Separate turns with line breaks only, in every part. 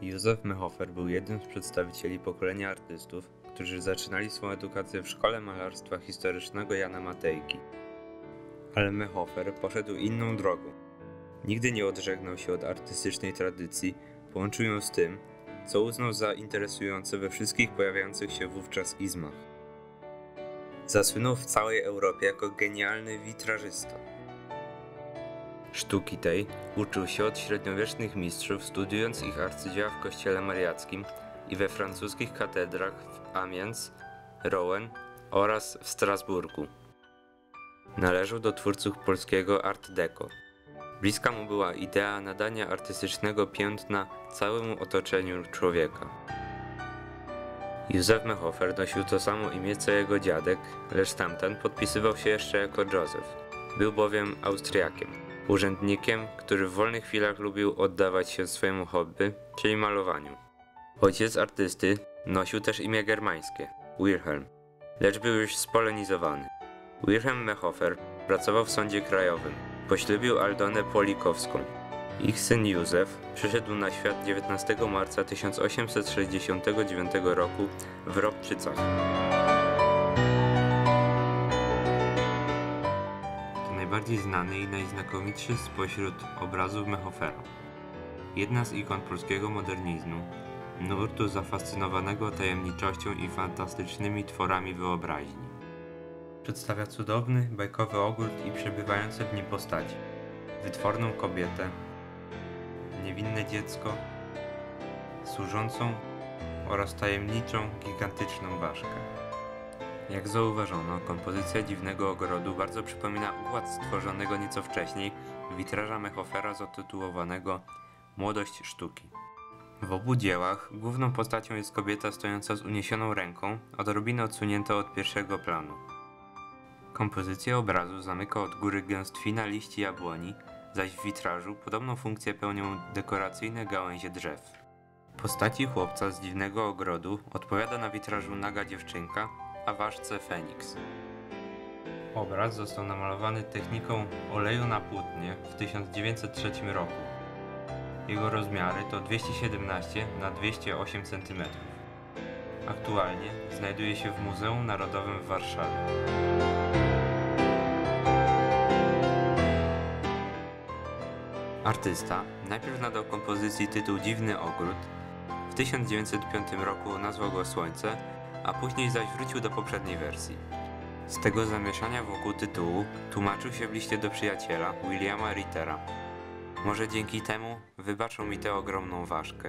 Józef Mehofer był jednym z przedstawicieli pokolenia artystów, którzy zaczynali swą edukację w Szkole Malarstwa Historycznego Jana Matejki. Ale Mehofer poszedł inną drogą. Nigdy nie odżegnał się od artystycznej tradycji, połączył ją z tym, co uznał za interesujące we wszystkich pojawiających się wówczas izmach. Zasłynął w całej Europie jako genialny witrażysta. Sztuki tej uczył się od średniowiecznych mistrzów, studiując ich arcydzieła w kościele mariackim i we francuskich katedrach w Amiens, Rouen oraz w Strasburgu. Należał do twórców polskiego Art Deco. Bliska mu była idea nadania artystycznego piętna całemu otoczeniu człowieka. Józef Mehofer nosił to samo imię co jego dziadek, lecz tamten podpisywał się jeszcze jako Józef. Był bowiem Austriakiem, urzędnikiem, który w wolnych chwilach lubił oddawać się swojemu hobby, czyli malowaniu. Ojciec artysty nosił też imię germańskie, Wilhelm, lecz był już spolonizowany. Wilhelm Mehofer pracował w sądzie krajowym. Poślubił Aldonę Polikowską. Ich syn Józef przyszedł na świat 19 marca 1869 roku w Ropczycach. To najbardziej znany i najznakomitszy spośród obrazów Mehofera. Jedna z ikon polskiego modernizmu, nurtu zafascynowanego tajemniczością i fantastycznymi tworami wyobraźni. Przedstawia cudowny, bajkowy ogród i przebywające w nim postaci. Wytworną kobietę, niewinne dziecko, służącą oraz tajemniczą, gigantyczną ważkę. Jak zauważono, kompozycja dziwnego ogrodu bardzo przypomina układ stworzonego nieco wcześniej witraża Mehofera zatytułowanego Młodość sztuki. W obu dziełach główną postacią jest kobieta stojąca z uniesioną ręką, odrobinę odsunięta od pierwszego planu. Kompozycja obrazu zamyka od góry gęstwina liści jabłoni, zaś w witrażu podobną funkcję pełnią dekoracyjne gałęzie drzew. Postaci chłopca z dziwnego ogrodu odpowiada na witrażu naga dziewczynka, a ważce Feniks. Obraz został namalowany techniką oleju na płótnie w 1903 roku. Jego rozmiary to 217 na 208 cm. Aktualnie znajduje się w Muzeum Narodowym w Warszawie. Artysta najpierw nadał kompozycji tytuł Dziwny ogród, w 1905 roku nazwał go Słońce, a później zaś wrócił do poprzedniej wersji. Z tego zamieszania wokół tytułu tłumaczył się w liście do przyjaciela Williama Rittera. Może dzięki temu wybaczą mi tę ogromną ważkę.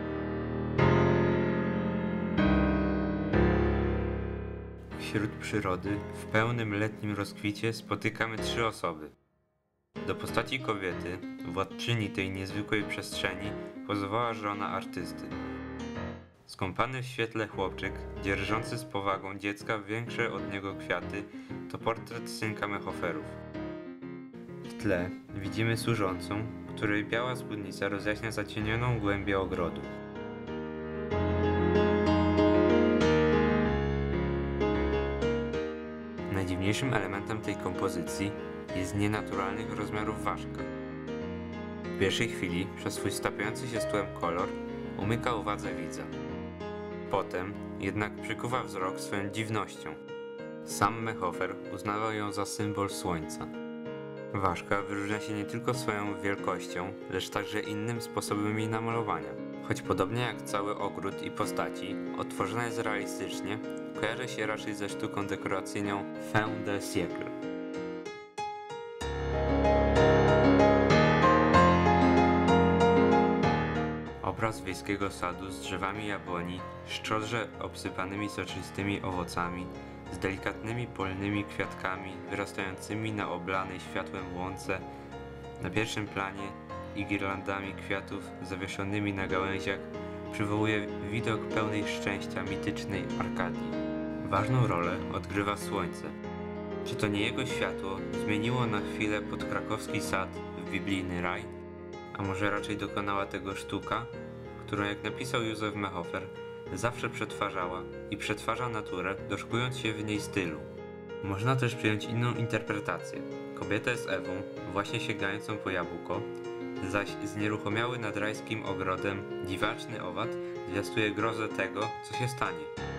Wśród przyrody, w pełnym letnim rozkwicie spotykamy trzy osoby. Do postaci kobiety, władczyni tej niezwykłej przestrzeni, pozowała żona artysty. Skąpany w świetle chłopczyk, dzierżący z powagą dziecka większe od niego kwiaty, to portret synka Mehoferów. W tle widzimy służącą, której biała spódnica rozjaśnia zacienioną głębię ogrodu. Najdziwniejszym elementem tej kompozycji jest nienaturalnych rozmiarów ważka. W pierwszej chwili przez swój stapiający się z tłem kolor umyka uwadze widza. Potem jednak przykuwa wzrok swoją dziwnością. Sam Mehofer uznawał ją za symbol słońca. Ważka wyróżnia się nie tylko swoją wielkością, lecz także innym sposobem jej namalowania. Choć podobnie jak cały ogród i postaci, odtworzona jest realistycznie, kojarzy się raczej ze sztuką dekoracyjną fin de siècle. Obraz wiejskiego sadu z drzewami jabłoni, szczodrze obsypanymi soczystymi owocami, z delikatnymi polnymi kwiatkami wyrastającymi na oblanej światłem łące, na pierwszym planie i girlandami kwiatów zawieszonymi na gałęziach przywołuje widok pełnej szczęścia mitycznej Arkadii. Ważną rolę odgrywa słońce. Czy to nie jego światło zmieniło na chwilę podkrakowski sad w biblijny raj? A może raczej dokonała tego sztuka, którą, jak napisał Józef Mehofer, zawsze przetwarzała i przetwarza naturę, doszukując się w niej stylu. Można też przyjąć inną interpretację. Kobieta jest Ewą, właśnie sięgającą po jabłko, zaś znieruchomiały nad rajskim ogrodem dziwaczny owad zwiastuje grozę tego, co się stanie.